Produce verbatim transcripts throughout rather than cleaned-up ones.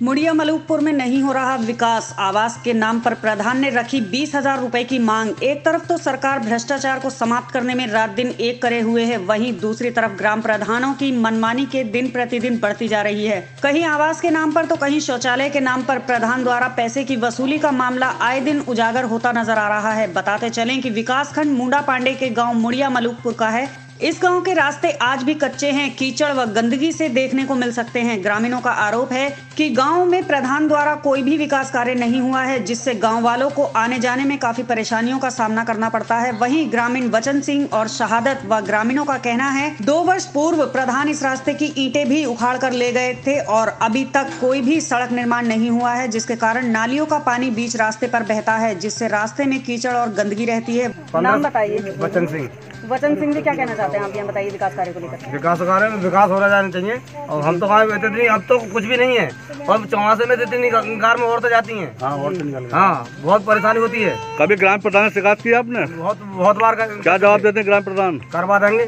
मुड़िया मलूकपुर में नहीं हो रहा विकास। आवास के नाम पर प्रधान ने रखी बीस हजार रुपए की मांग। एक तरफ तो सरकार भ्रष्टाचार को समाप्त करने में रात दिन एक करे हुए है, वहीं दूसरी तरफ ग्राम प्रधानों की मनमानी के दिन प्रतिदिन बढ़ती जा रही है। कहीं आवास के नाम पर तो कहीं शौचालय के नाम पर प्रधान द्वारा पैसे की वसूली का मामला आए दिन उजागर होता नजर आ रहा है। बताते चलें कि विकासखंड मुंडा पांडे के गाँव मुड़िया मलूकपुर का है। इस गांव के रास्ते आज भी कच्चे हैं, कीचड़ व गंदगी से देखने को मिल सकते हैं। ग्रामीणों का आरोप है कि गांव में प्रधान द्वारा कोई भी विकास कार्य नहीं हुआ है, जिससे गांव वालों को आने जाने में काफी परेशानियों का सामना करना पड़ता है। वहीं ग्रामीण वचन सिंह और शहादत व ग्रामीणों का कहना है दो वर्ष पूर्व प्रधान इस रास्ते की ईंटें भी उखाड़ कर ले गए थे और अभी तक कोई भी सड़क निर्माण नहीं हुआ है, जिसके कारण नालियों का पानी बीच रास्ते पर बहता है, जिससे रास्ते में कीचड़ और गंदगी रहती है। नाम बताइए। वचन सिंह। वचन सिंह जी, क्या कहना चाहते हैं आप? यहाँ बताइए विकास कार्य को लेकर। विकास कार्य में विकास हो रहा जाना चाहिए और हम तो कहाँ बैठे नहीं, अब तो कुछ भी नहीं है और चौमासे में इतनी कार में औरतें जाती हैं। हाँ, औरतें निकल हाँ, बहुत परेशानी होती है। कभी ग्राम प्रधान से शिकायत की आपने? बहुत बहुत बार। क्या जवाब देते हैं ग्राम प्रधान? करवा देंगे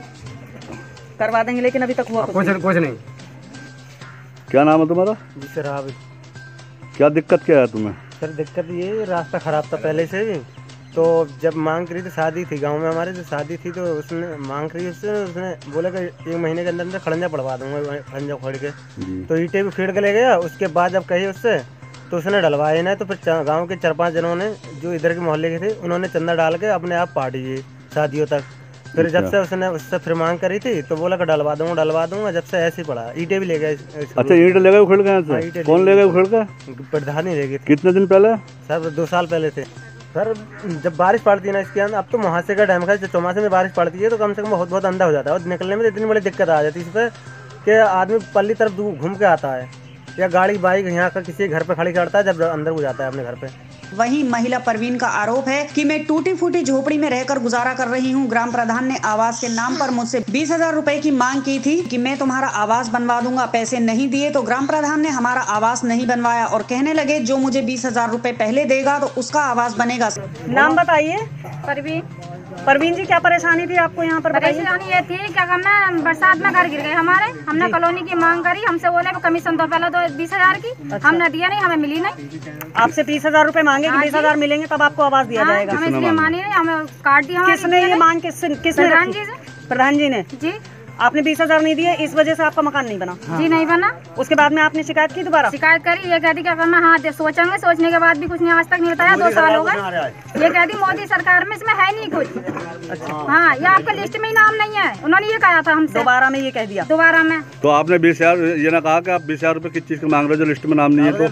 करवा देंगे लेकिन अभी तक हुआ कुछ कुछ नहीं। क्या नाम है तुम्हारा? जी सर। हाँ, क्या दिक्कत क्या है तुम्हें? सर दिक्कत ये रास्ता खराब था पहले से भी, तो जब मांग करी तो शादी थी गांव में हमारे, जो शादी थी तो उसने मांग करी, उससे उसने बोला कि एक महीने के अंदर अंदर खड़ंजा पड़वा दूंगा। खड़ंजा खोड़ के तो ईंटें भी खेड़ के ले गया। उसके बाद जब कही उससे तो उसने डलवाए ना, तो फिर गांव के चार पांच जनों ने जो इधर के मोहल्ले के थे उन्होंने चंदा डाल के अपने आप पार्टी दी शादियों तक। फिर जब से उसने उससे फिर मांग करी थी तो बोला कि डलवा दूंगा डलवा दूंगा, जब से ऐसे ही पड़ा। ईंटें भी ले गए। अच्छा, ईंट ले गए उखड़ गए? कौन ले गए उखड़ के? प्रधान ही ले गए। कितने दिन पहले? सर दो साल पहले थे सर। जब बारिश पड़ती है ना इसके अंदर, अब तो मुहासे का टाइम है, चौमासे में बारिश पड़ती है तो कम से कम बहुत बहुत अंधा हो जाता है और निकलने में इतनी बड़ी दिक्कत आ जाती है इस पर कि आदमी पल्ली तरफ घूम के आता है या गाड़ी बाइक यहाँ का किसी घर पे खड़ी करता है जब अंदर हो जाता है अपने घर पे। वहीं महिला परवीन का आरोप है कि मैं टूटी फूटी झोपड़ी में रहकर गुजारा कर रही हूं। ग्राम प्रधान ने आवास के नाम पर मुझसे बीस हजार रुपए की मांग की थी कि मैं तुम्हारा आवास बनवा दूंगा। पैसे नहीं दिए तो ग्राम प्रधान ने हमारा आवास नहीं बनवाया और कहने लगे जो मुझे बीस हजार रुपए पहले देगा तो उसका आवास बनेगा। नाम बताइए। परवीन। परवीन जी, क्या परेशानी थी आपको यहाँ पर? परेशानी ये थी क्या करना, बरसात में घर गिर गए हमारे, हमने कॉलोनी की मांग करी, हमसे बोले कमीशन दो पहले दो बीस हजार की। अच्छा। हमने दिया नहीं, हमें मिली नहीं। आपसे बीस हजार रूपए मांगे कि बीस हजार मिलेंगे तब आपको आवास दिया जाएगा? हमें इसलिए मानी नहीं, हमें काट दिया। किसने ये मांग किसने? प्रधान जी से। प्रधान जी ने? जी। आपने बीस हजार नहीं दिए, इस वजह से आपका मकान नहीं बना? हाँ। जी नहीं बना। उसके बाद में आपने शिकायत की दोबारा? शिकायत करी, ये कहती क्या करना, हाँ सोचेंगे, सोचने के बाद भी कुछ नहीं, आज तक नहीं बताया। दो साल हो गए। ये कहती मोदी सरकार में इसमें है नहीं कुछ। अच्छा। हाँ, ये आपका लिस्ट में ही नाम नहीं है, उन्होंने ये कहा था हमसे। दोबारा में ये कह दिया? दोबारा में। तो आपने बीस हजार ये ना कहा कि आप बीस हजार रूपये किस चीज की मांग रहे हो जो लिस्ट में नाम नहीं है? तो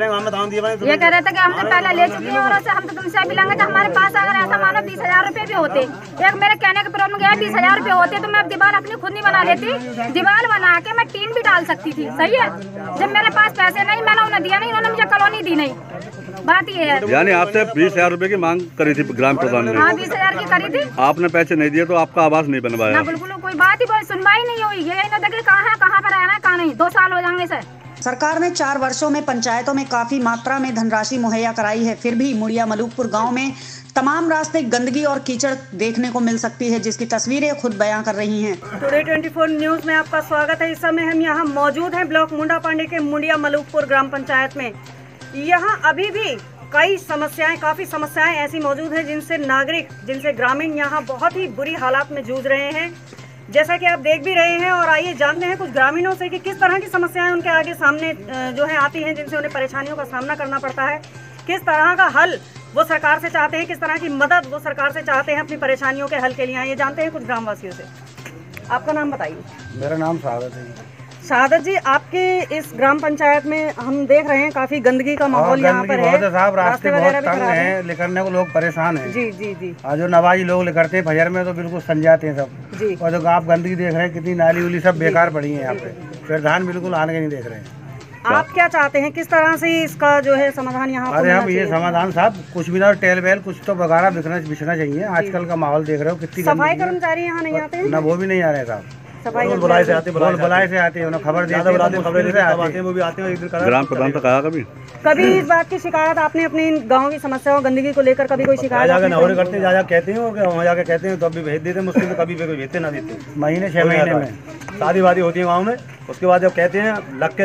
ये कह रहे थे कि हमने पहले ले चुके हैं और हम तो तुमसे अभी लेंगे। हमारे पास अगर ऐसा मानो बीस हजार रूपए भी होते, एक मेरे कहने के प्रॉब्लम गया, बीस हजार रूपए होते तो मैं दीवार अपनी खुद नहीं बना लेती। दीवार बना के मैं टीन भी डाल सकती थी, सही है। जब मेरे पास पैसे नहीं, मैंने उन्हें दिया नहीं, उन्होंने मुझे कॉलोनी दी नहीं। बात ये है। यानी आपसे बीस हजार रूपए की मांग करी थी ग्राम प्रधान ने? हाँ, बीस हजार की करी थी। आपने पैसे नहीं दिए तो आपका आवास नहीं बनवाया? ना, बिल्कुल कोई बात ही सुनवाई नहीं हुई। ये नहीं देखिए कहाँ है, कहाँ पर रहना है, कहाँ नहीं। दो साल हो जाएंगे सर। सरकार ने चार वर्षों में पंचायतों में काफी मात्रा में धनराशि मुहैया कराई है, फिर भी मुड़िया मलूकपुर गांव में तमाम रास्ते गंदगी और कीचड़ देखने को मिल सकती है, जिसकी तस्वीरें खुद बयां कर रही हैं। टुडे चौबीस न्यूज में आपका स्वागत है। इस समय हम यहाँ मौजूद हैं ब्लॉक मुंडा पांडे के मुड़िया मलूकपुर ग्राम पंचायत में। यहाँ अभी भी कई समस्याएं, काफी समस्याएं ऐसी मौजूद हैं जिनसे नागरिक, जिनसे ग्रामीण यहाँ बहुत ही बुरी हालात में जूझ रहे हैं, जैसा कि आप देख भी रहे हैं। और आइए जानते हैं कुछ ग्रामीणों से कि किस तरह की समस्याएं उनके आगे सामने जो है आती हैं, जिनसे उन्हें परेशानियों का सामना करना पड़ता है, किस तरह का हल वो सरकार से चाहते हैं, किस तरह की मदद वो सरकार से चाहते हैं अपनी परेशानियों के हल के लिए। आइए जानते हैं कुछ ग्रामवासियों से। आपका नाम बताइए। मेरा नाम शहादत है। शहादत जी, आपके इस ग्राम पंचायत में हम देख रहे हैं काफी गंदगी का माहौल यहाँ पर है। साहब रास्ते बहुत तंग हैं, निकलने को लोग परेशान हैं। जी जी जी। और जो नवाजी लोग निकलते हैं फजर में तो बिल्कुल संजाते हैं सब जी। और जो आप गंदगी देख रहे हैं, कितनी नाली उली सब बेकार पड़ी है यहाँ पे, प्रधान बिल्कुल आने के नहीं देख रहे हैं। आप क्या चाहते हैं, किस तरह से इसका जो है समाधान यहाँ? अरे हम ये समाधान साहब कुछ भी ना, टेल बेल कुछ तो वगैरह बिखना बिछना चाहिए। आजकल का माहौल देख रहे हो कितनी सफाई कर्मचारी यहाँ नहीं आते हैं? ना, वो भी नहीं आ रहे साहब। सफाई बुलाए से आते बुलाए से आते हैं, खबर देते हैं, खबर से आते हैं, वो भी आते हैं। ग्राम प्रधान तो कहा कभी कभी इस बात की शिकायत आपने अपने गांव की समस्याओं गंदगी को लेकर कभी कोई शिकायत? जाकर नौरे करते हैं, जा कहते हैं और वहाँ जाके कहते हैं तो अभी भेज देते हैं मुश्किल, तो कभी भी कोई भेजते ना देते। महीने छह महीने में शादी वादी होती है गाँव में, उसके बाद जब कहते हैं लग के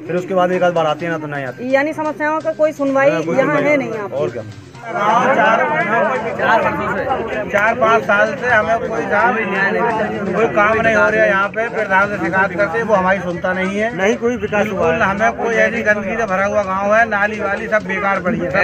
फिर उसके बाद एक आध बार आती है ना तो नहीं आती। यानी समस्याओं का कोई सुनवाई यहाँ है नहीं आप? और क्या, चार चार पाँच साल से हमें कोई कोई काम नहीं हो रहा है यहाँ पे। प्रधान से शिकायत करते वो हमारी सुनता नहीं है, नहीं कोई विकास हुआ बिल्कुल। हमें कोई ऐसी गंदगी से भरा हुआ गांव है, नाली वाली सब बेकार पड़ी है।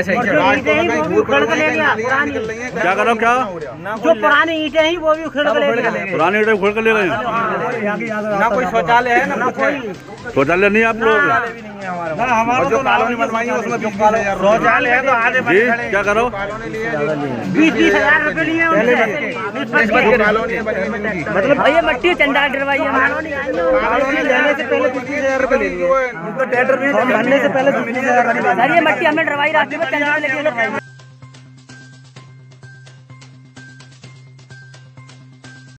क्या करो क्या जो पुरानी ईटें ही वो भी उखड़ के ले गए। पुरानी ईटें खोल कर ले गए? ना कोई शौचालय है ना कोई शौचालय नहीं आप लोग? हमारा जो कॉलोनी बनवाई है उसमें शौचालय है तो आधे जी क्या करो? बीस बीस हजार रुपए लिए मतलब भैया मट्टी चंदा डरवाई लेने से पहले बीस हजार रुपए ले लिए, टेंडर भी भरने से पहले बीस हजार रुपए। ये मट्टी हमने डरवाई रास्ते में चंदा लेके